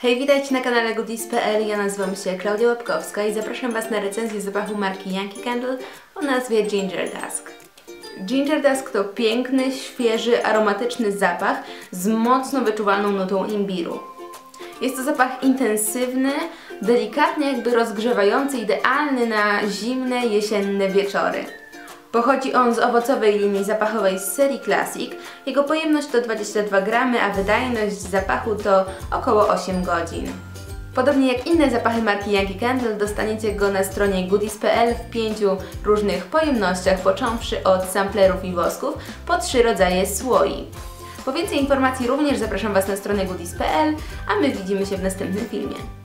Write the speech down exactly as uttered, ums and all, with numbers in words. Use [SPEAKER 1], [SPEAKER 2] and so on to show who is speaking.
[SPEAKER 1] Hej, witajcie na kanale Goodies kropka p l. Ja nazywam się Klaudia Łapkowska i zapraszam Was na recenzję zapachu marki Yankee Candle o nazwie Ginger Dusk. Ginger Dusk to piękny, świeży, aromatyczny zapach z mocno wyczuwalną nutą imbiru. Jest to zapach intensywny, delikatnie jakby rozgrzewający, idealny na zimne, jesienne wieczory. Pochodzi on z owocowej linii zapachowej z serii Classic. Jego pojemność to dwadzieścia dwa gramy, a wydajność zapachu to około osiem godzin. Podobnie jak inne zapachy marki Yankee Candle, dostaniecie go na stronie Goodies kropka p l w pięciu różnych pojemnościach, począwszy od samplerów i wosków, po trzy rodzaje słoi. Po więcej informacji również zapraszam Was na stronę Goodies kropka p l, a my widzimy się w następnym filmie.